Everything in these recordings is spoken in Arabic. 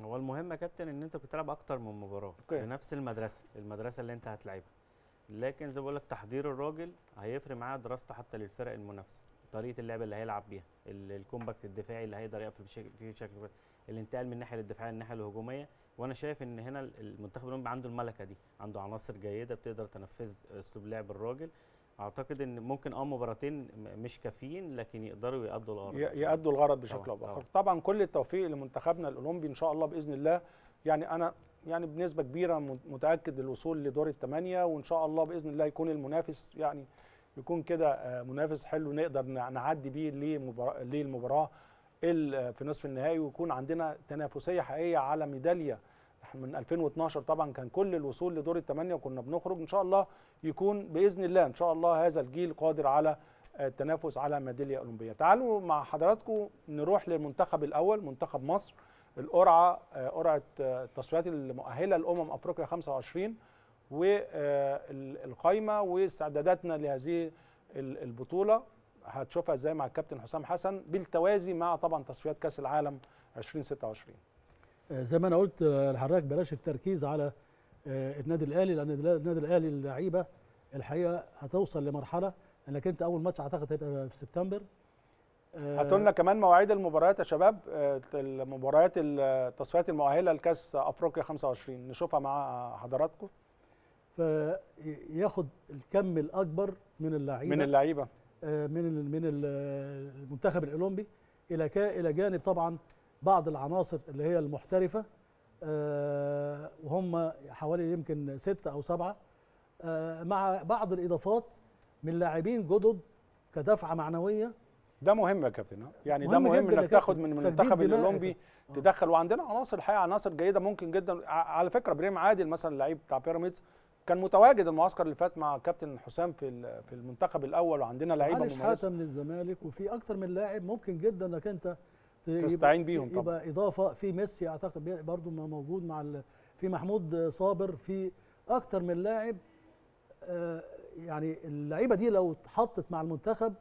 هو المهم يا كابتن ان انت كنت تلعب اكتر من مباراه بنفس المدرسه اللي انت هتلعبها. لكن زي ما بقول لك تحضير الراجل هيفرق معاه دراسته حتى للفرق المنافسه، طريقه اللعب اللي هيلعب بيها، الكومباكت الدفاعي اللي هيقدر يقفل فيه بشكل كويس، الانتقال من الناحيه الدفاعيه للناحيه الهجوميه. وانا شايف ان هنا المنتخب الاولمبي عنده الملكه دي، عنده عناصر جيده بتقدر تنفذ اسلوب لعب الراجل. اعتقد ان ممكن مباراتين مش كافيين، لكن يقدروا يأدوا الغرض، يأدوا الغرض بشكل او باخر. طبعا كل التوفيق لمنتخبنا الاولمبي ان شاء الله باذن الله. يعني انا يعني بنسبه كبيره متاكد الوصول لدور الثمانيه، وان شاء الله باذن الله يكون المنافس يعني يكون كده منافس حلو نقدر نعدي بيه للمباراه في نصف النهائي، ويكون عندنا تنافسيه حقيقيه على ميداليه. من 2012 طبعا كان كل الوصول لدور الثمانيه وكنا بنخرج. ان شاء الله يكون باذن الله ان شاء الله هذا الجيل قادر على التنافس على ميداليه اولمبيه. تعالوا مع حضراتكم نروح للمنتخب الاول، منتخب مصر. القرعه قرعه التصفيات المؤهله لامم افريقيا 25 والقايمه واستعداداتنا لهذه البطوله هتشوفها ازاي مع الكابتن حسام حسن بالتوازي مع طبعا تصفيات كاس العالم 2026. زي ما انا قلت لحضرتك بلاش التركيز على النادي الاهلي، لان النادي الاهلي اللعيبه الحقيقه هتوصل لمرحله انك انت اول ماتش اعتقد هيبقى في سبتمبر. هاتوا لنا كمان مواعيد المباريات يا شباب، المباريات التصفيات المؤهله لكاس افريقيا 25 نشوفها مع حضراتكم. فياخد الكم الاكبر من اللعيبه من المنتخب الاولمبي الى جانب طبعا بعض العناصر اللي هي المحترفه، وهم حوالي يمكن 6 أو 7، مع بعض الاضافات من لاعبين جدد كدفعه معنويه. ده مهم يا كابتن، يعني ده مهم انك تاخد من المنتخب الاولمبي تدخل. وعندنا عناصر الحقيقه عناصر جيده ممكن جدا. على فكره ابراهيم عادل مثلا اللعيب بتاع بيراميدز كان متواجد المعسكر اللي فات مع كابتن حسام في المنتخب الاول، وعندنا لعيبه مميزه. حسن من الزمالك، وفي اكتر من لاعب ممكن جدا انك انت تستعين بيهم طبعا. يبقى اضافه. في ميسي اعتقد برضو موجود مع في محمود صابر، في اكتر من لاعب. يعني اللعيبه دي لو اتحطت مع المنتخب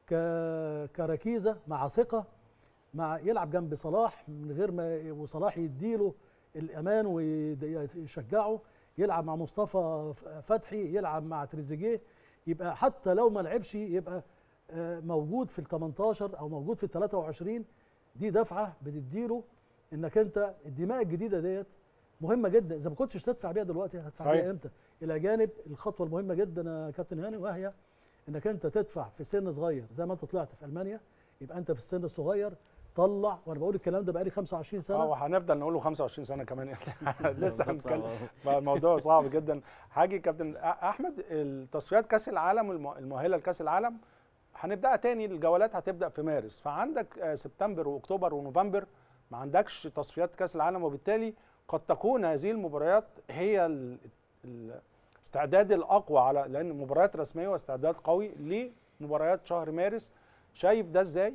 كركيزه مع ثقه، مع يلعب جنب صلاح من غير ما وصلاح يديله الامان ويشجعه، يلعب مع مصطفى فتحي، يلعب مع تريزيجيه، يبقى حتى لو ما لعبش يبقى موجود في ال 18 او موجود في ال 23. دي دفعه بتديله انك انت الدماء الجديده ديت مهمه جدا. اذا ما كنتش تدفع بيها دلوقتي هتدفع بيها امتى؟ الى جانب الخطوه المهمه جدا يا كابتن هاني، وهي انك انت تدفع في سن صغير زي ما انت طلعت في المانيا. يبقى انت في السن الصغير طلع، وانا بقول الكلام ده بقالي 25 سنه. وهنفضل نقول له 25 سنه كمان لسه هنتكلم. الموضوع صعب جدا. حاجه كابتن احمد، التصفيات كاس العالم المؤهله لكاس العالم هنبداها تاني، الجولات هتبدا في مارس، فعندك سبتمبر واكتوبر ونوفمبر ما عندكش تصفيات كاس العالم، وبالتالي قد تكون هذه المباريات هي الاستعداد الاقوى على، لان مباريات رسميه واستعداد قوي لمباريات شهر مارس. شايف ده ازاي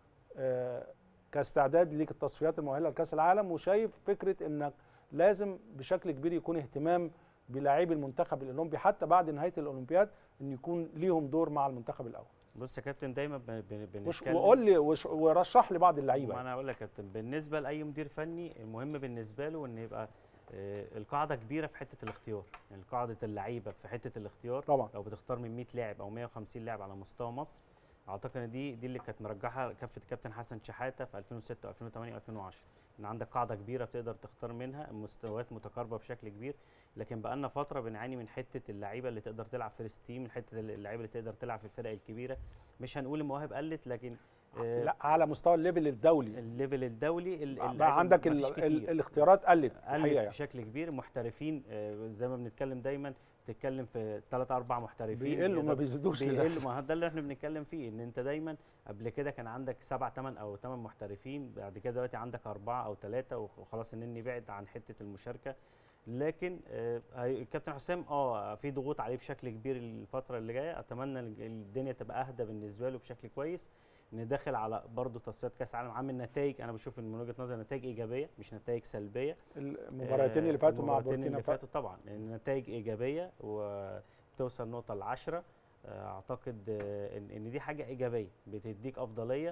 كاستعداد ليك التصفيات المؤهله لكاس العالم؟ وشايف فكره انك لازم بشكل كبير يكون اهتمام بلاعبي المنتخب الاولمبي حتى بعد نهايه الاولمبياد ان يكون ليهم دور مع المنتخب الاول؟ بص يا كابتن، دايما بنتكلم وقول لي ورشح لي بعض اللعيبه. ما انا هقول لك يا كابتن، بالنسبه لاي مدير فني المهم بالنسبه له ان يبقى القاعده كبيره في حته الاختيار، يعني قاعده اللعيبه في حته الاختيار طبعا. لو بتختار من 100 لاعب او 150 لاعب على مستوى مصر، اعتقد ان دي اللي كانت مرجحه كفه كابتن حسن شحاته في 2006 و2008 و2010، ان عندك قاعده كبيره بتقدر تختار منها، مستويات متقاربه بشكل كبير. لكن بقالنا فتره بنعاني من حته اللعيبه اللي تقدر تلعب فيرست تيم، من حته اللعيبه اللي تقدر تلعب في الفرق الكبيره. مش هنقول المواهب قلت، لكن لا على مستوى الليفل الدولي. الليفل الدولي بقى عندك الاختيارات قلت بشكل كبير. محترفين زي ما بنتكلم دايما، بتتكلم في 3 4 محترفين بيقلوا ما بيزيدوش. ما ده اللي احنا بنتكلم فيه، ان انت دايما قبل كده كان عندك 7 8 او 8 محترفين، بعد كده دلوقتي عندك 4 أو 3 وخلاص النني بعد عن حته المشاركه. لكن الكابتن حسام في ضغوط عليه بشكل كبير الفتره اللي جايه. اتمنى الدنيا تبقى اهدى بالنسبه له بشكل كويس، ان داخل على برضه تصفيات كاس العالم عامل نتائج، انا بشوف من وجهه نظري نتائج ايجابيه مش نتائج سلبيه. المباراتين اللي فاتوا مع بوركينا فاتوا طبعا نتائج ايجابيه وبتوصل نقطه ل10. اعتقد ان دي حاجه ايجابيه بتديك افضليه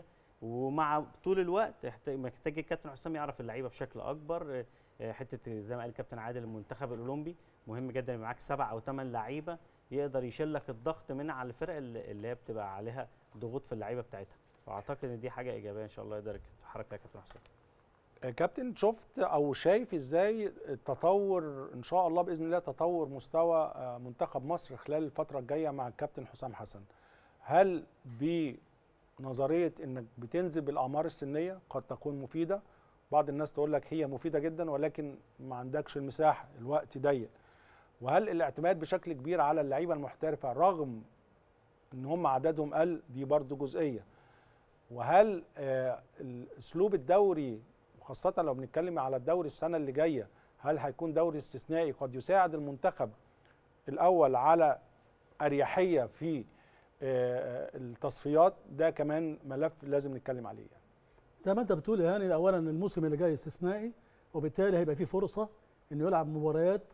ومع طول الوقت محتاج الكابتن حسام يعرف اللعيبه بشكل اكبر. حته زي ما قال الكابتن عادل المنتخب الاولمبي مهم جدا يبقى معاك 7 أو 8 لعيبه يقدر يشيل لك الضغط من على الفرق اللي هي بتبقى عليها ضغوط في اللعيبه بتاعتها. واعتقد ان دي حاجه ايجابيه ان شاء الله يقدر يتحرك لها كابتن حسام. كابتن، شفت او شايف ازاي التطور ان شاء الله باذن الله، تطور مستوى منتخب مصر خلال الفتره الجايه مع الكابتن حسام حسن؟ هل بنظريه انك بتنزل بالاعمار السنيه قد تكون مفيده؟ بعض الناس تقول لك هي مفيده جدا ولكن ما عندكش المساحه، الوقت ضيق. وهل الاعتماد بشكل كبير على اللعيبه المحترفه رغم ان هم عددهم قل؟ دي برضو جزئيه. وهل الاسلوب الدوري وخاصة لو بنتكلم على الدوري السنة اللي جاية، هل هيكون دوري استثنائي قد يساعد المنتخب الأول على أريحية في التصفيات؟ ده كمان ملف لازم نتكلم عليه. زي ما انت بتقول يا هاني، اولا الموسم اللي جاي استثنائي، وبالتالي هيبقى فيه فرصة انه يلعب مباريات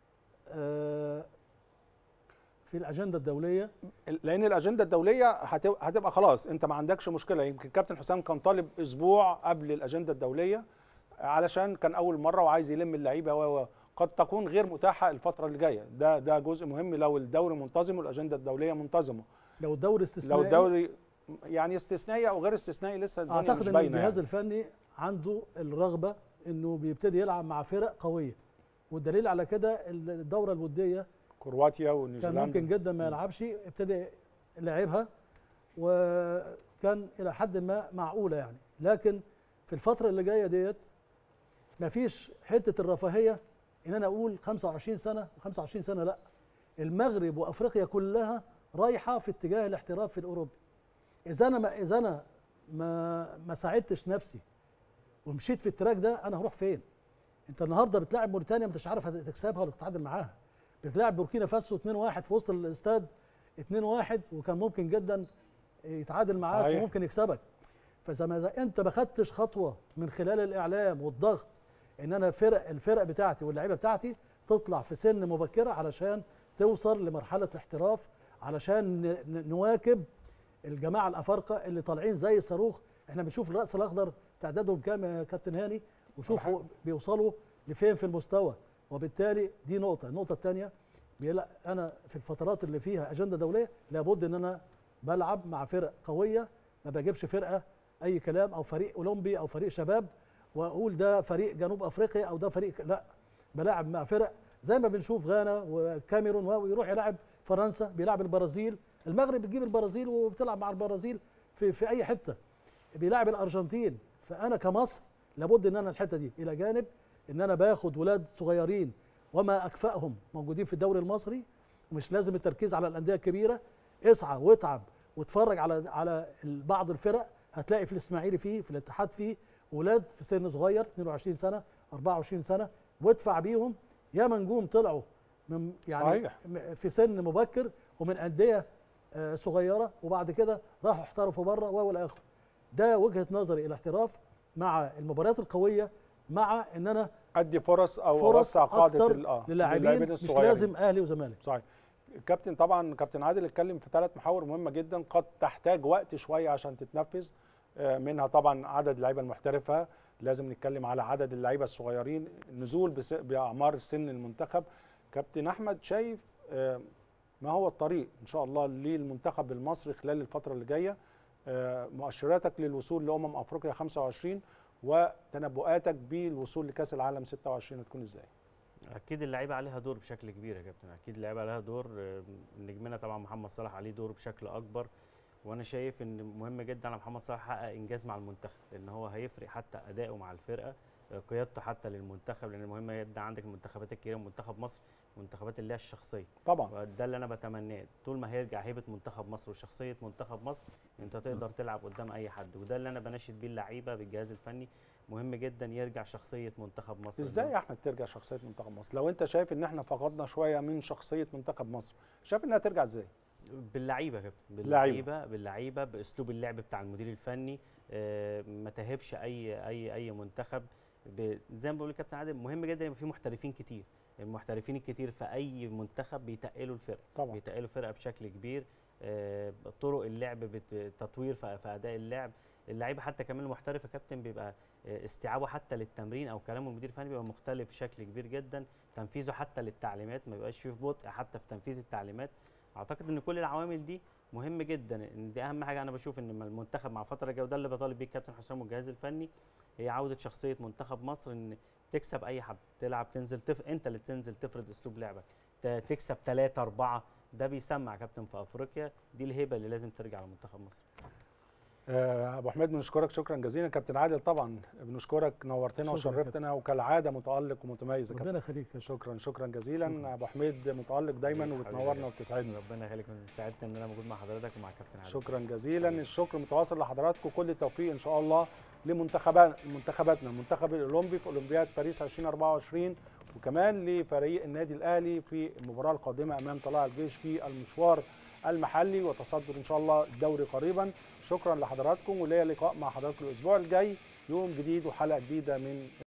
في الاجنده الدوليه، لان الاجنده الدوليه هتبقى خلاص انت ما عندكش مشكله. يمكن كابتن حسام كان طالب اسبوع قبل الاجنده الدوليه علشان كان اول مره وعايز يلم اللعيبه، وقد تكون غير متاحه الفتره اللي جايه. ده جزء مهم لو الدوري منتظم والاجنده الدوليه منتظمه. لو الدوري استثنائي، لو الدوري يعني استثنائي او غير استثنائي لسه الدنيا مش باينه. اعتقد ان الجهاز الفني عنده الرغبه انه بيبتدي يلعب مع فرق قويه، والدليل على كده الدوره الوديه كرواتيا ونيوزيلندا كان ممكن جدا ما يلعبش، ابتدى لعبها وكان الى حد ما معقوله يعني. لكن في الفتره اللي جايه ديت مفيش حته الرفاهيه ان انا اقول 25 سنه و25 سنه، لا، المغرب وافريقيا كلها رايحه في اتجاه الاحتراف في الاوروبي. اذا انا ما ساعدتش نفسي ومشيت في التراك ده، انا هروح فين؟ انت النهارده بتلاعب موريتانيا مش عارف هتكسبها ولا تتعادل معاها، بتلاعب بوركينا فاسو 2-1 في وسط الاستاد 2-1 وكان ممكن جدا يتعادل معاك صحيح. وممكن يكسبك. فاذا ما انت ما خدتش خطوه من خلال الاعلام والضغط ان انا الفرق بتاعتي واللعيبه بتاعتي تطلع في سن مبكره علشان توصل لمرحله الاحتراف، علشان نواكب الجماعه الافارقه اللي طالعين زي الصاروخ. احنا بنشوف الراس الاخضر تعدادهم كام يا كابتن هاني، وشوفوا بيوصلوا لفين في المستوى. وبالتالي دي نقطه. النقطه الثانيه، انا في الفترات اللي فيها اجنده دوليه لابد ان انا بلعب مع فرق قويه، ما بجيبش فرقه اي كلام او فريق اولمبي او فريق شباب واقول ده فريق جنوب افريقيا او ده فريق، لا، بلاعب مع فرق زي ما بنشوف غانا وكاميرون، ويروح يلعب فرنسا، بيلعب البرازيل، المغرب بتجيب البرازيل وبتلعب مع البرازيل في اي حته، بيلعب الارجنتين. فانا كمصر لابد ان انا الحته دي الى جانب ان انا باخد ولاد صغيرين وما اكفأهم موجودين في الدوري المصري، ومش لازم التركيز على الانديه الكبيره. اسعى واتعب واتفرج على بعض الفرق، هتلاقي في الاسماعيلي في الاتحاد ولاد في سن صغير 22 سنه 24 سنه، وادفع بيهم. يا نجوم طلعوا من يعني صحيح. في سن مبكر ومن انديه صغيره وبعد كده راحوا احترفوا بره والى اخره. ده وجهه نظري الاحتراف مع المباريات القويه، مع ان انا ادي فرص او اوسع قاعده للاعبين، مش لازم اهلي وزمالك. صحيح. كابتن، طبعا كابتن عادل اتكلم في 3 محاور مهمه جدا قد تحتاج وقت شويه عشان تتنفذ. منها طبعا عدد اللعيبه المحترفه، لازم نتكلم على عدد اللعيبه الصغيرين، النزول باعمار سن المنتخب. كابتن احمد، شايف ما هو الطريق ان شاء الله للمنتخب المصري خلال الفتره اللي جايه؟ مؤشراتك للوصول لامم افريقيا 25 وتنبؤاتك بالوصول لكاس العالم 26 هتكون ازاي؟ اكيد اللعيبه عليها دور بشكل كبير يا كابتن، اكيد اللعيبه عليها دور. نجمنا طبعا محمد صلاح عليه دور بشكل اكبر، وانا شايف ان مهم جدا على محمد صلاح يحقق انجاز مع المنتخب، لان هو هيفرق حتى اداؤه مع الفرقه، قيادته حتى للمنتخب، لان المهم يبدا عندك المنتخبات الكبيره، منتخب مصر، المنتخبات اللي هي الشخصيه طبعا. ده اللي انا بتمناه، طول ما هيرجع هيبه منتخب مصر وشخصيه منتخب مصر انت تقدر تلعب قدام اي حد، وده اللي انا بناشد بيه اللعيبه بالجهاز الفني. مهم جدا يرجع شخصيه منتخب مصر. ازاي يا احمد ترجع شخصيه منتخب مصر؟ لو انت شايف ان احنا فقدنا شويه من شخصيه منتخب مصر، شايف انها ترجع ازاي؟ باللعيبه يا كابتن، باللعيبه باسلوب اللعب بتاع المدير الفني، ما تهبش اي منتخب. زي ما بقول الكابتن عادل، مهم جدا يبقى في محترفين كتير. المحترفين الكتير في اي منتخب بيتقلوا الفرقه طبعا، بيتقلوا الفرقه بشكل كبير. طرق اللعب، تطوير في اداء اللعب، اللعيبه حتى كمان المحترف يا كابتن بيبقى استيعابه حتى للتمرين او كلامه المدير الفني بيبقى مختلف بشكل كبير جدا، تنفيذه حتى للتعليمات ما بيبقاش فيه بطء حتى في تنفيذ التعليمات. اعتقد ان كل العوامل دي مهم جدا، ان دي اهم حاجه. انا بشوف ان المنتخب مع الفتره الجايه وده اللي بطالب بيه الكابتن حسام والجهاز الفني، هي عوده شخصيه منتخب مصر، ان تكسب اي حد، تلعب تنزل انت اللي تنزل تفرض اسلوب لعبك، تكسب 3 4، ده بيسمع كابتن في افريقيا. دي الهيبه اللي لازم ترجع لمنتخب مصر. ابو حميد بنشكرك شكرا جزيلا. كابتن عادل طبعا بنشكرك، نورتنا وشرفتنا وكالعاده متالق ومتميز يا كابتن. ربنا يخليك. شكرا جزيلا. ابو حميد متالق دايما وبتنورنا وبتسعدنا. ربنا يخليك، سعدت ان انا موجود مع حضرتك ومع كابتن عادل. شكرا جزيلا. الشكر متواصل لحضراتكم، كل التوفيق ان شاء الله لمنتخباتنا، المنتخب الاولمبي في اولمبياد باريس 2024، وكمان لفريق النادي الاهلي في المباراه القادمه امام طلائع الجيش في المشوار المحلي وتصدر ان شاء الله الدوري قريبا. شكرا لحضراتكم، وليا لقاء مع حضراتكم الاسبوع الجاي، يوم جديد وحلقه جديده من